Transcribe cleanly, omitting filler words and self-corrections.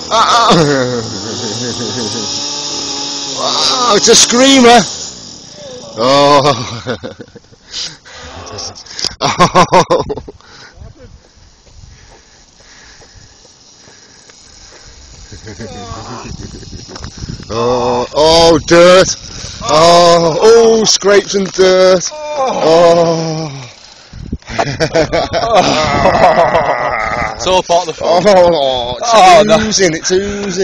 Oh, it's a screamer. Oh. Oh. Oh, dirt. Oh, scrapes and dirt. Oh. It's all part of the fun. Oh, it's oozing, it's oozing.